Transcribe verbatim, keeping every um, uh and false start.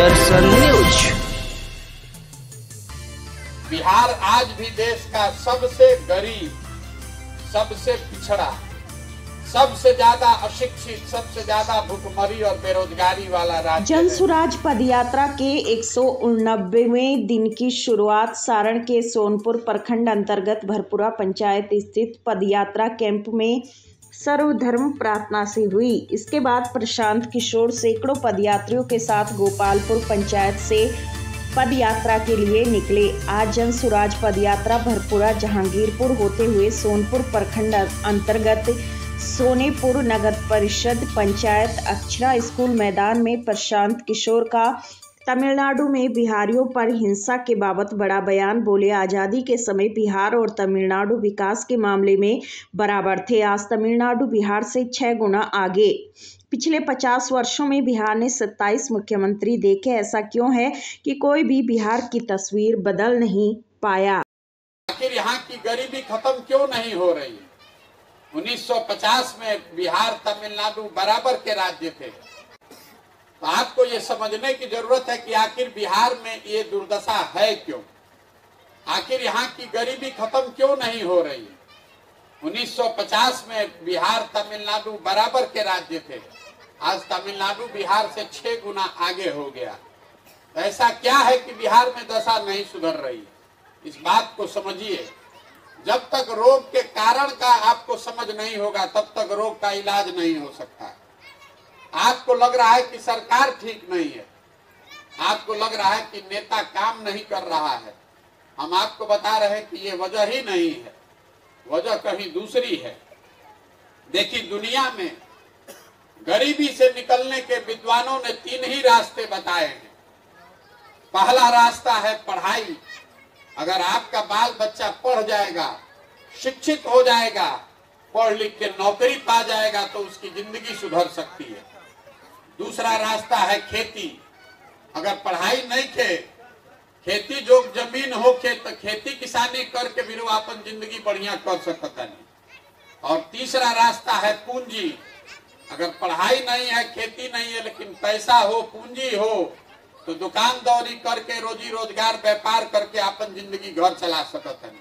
दर्शन news. Bihar आज भी देश का सबसे गरीब, सबसे पिछड़ा, सबसे ज्यादा अशिक्षित, सबसे ज्यादा भूखमरी और बेरोजगारी वाला राज्य है। जन सुराज पदयात्रा के एक सौ उननब्बेवें दिन की शुरुआत सारण के सोनपुर प्रखंड अंतर्गत भरपुरा पंचायत स्थित पदयात्रा कैंप में सर्वधर्म प्रार्थना से हुई। इसके बाद प्रशांत किशोर सैकड़ों पदयात्रियों के साथ गोपालपुर पंचायत से पदयात्रा के लिए निकले। आज जन सुराज पदयात्रा भरपुरा जहांगीरपुर होते हुए सोनपुर प्रखंड अंतर्गत सोनेपुर नगर परिषद पंचायत अक्षरा स्कूल मैदान में प्रशांत किशोर का तमिलनाडु में बिहारियों पर हिंसा के बाबत बड़ा बयान बोले। आज़ादी के समय बिहार और तमिलनाडु विकास के मामले में बराबर थे। आज तमिलनाडु बिहार से छह गुना आगे। पिछले पचास वर्षों में बिहार ने सत्ताईस मुख्यमंत्री देखे। ऐसा क्यों है कि कोई भी बिहार की तस्वीर बदल नहीं पाया? आखिर यहाँ की गरीबी खत्म क्यों नहीं हो रही? उन्नीस सौ पचास में बिहार तमिलनाडु बराबर के राज्य थे। तो आपको ये समझने की जरूरत है कि आखिर बिहार में ये दुर्दशा है क्यों? आखिर यहाँ की गरीबी खत्म क्यों नहीं हो रही? उन्नीस सौ पचास में बिहार तमिलनाडु बराबर के राज्य थे। आज तमिलनाडु बिहार से छह गुना आगे हो गया। तो ऐसा क्या है कि बिहार में दशा नहीं सुधर रही? इस बात को समझिए। जब तक रोग के कारण का आपको समझ नहीं होगा तब तक रोग का इलाज नहीं हो सकता। आपको लग रहा है कि सरकार ठीक नहीं है, आपको लग रहा है कि नेता काम नहीं कर रहा है। हम आपको बता रहे हैं कि ये वजह ही नहीं है, वजह कहीं दूसरी है। देखिए, दुनिया में गरीबी से निकलने के विद्वानों ने तीन ही रास्ते बताए हैं। पहला रास्ता है पढ़ाई। अगर आपका बाल बच्चा पढ़ जाएगा, शिक्षित हो जाएगा, पढ़ लिख के नौकरी पा जाएगा तो उसकी जिंदगी सुधर सकती है। दूसरा रास्ता है खेती। अगर पढ़ाई नहीं खे, खेती जो जमीन हो खे तो खेती किसानी करके भी वो अपन जिंदगी बढ़िया कर सकता नहीं। और तीसरा रास्ता है पूंजी। अगर पढ़ाई नहीं है, खेती नहीं है, लेकिन पैसा हो, पूंजी हो, तो दुकानदारी करके रोजी रोजगार व्यापार करके अपन जिंदगी घर चला सकता है।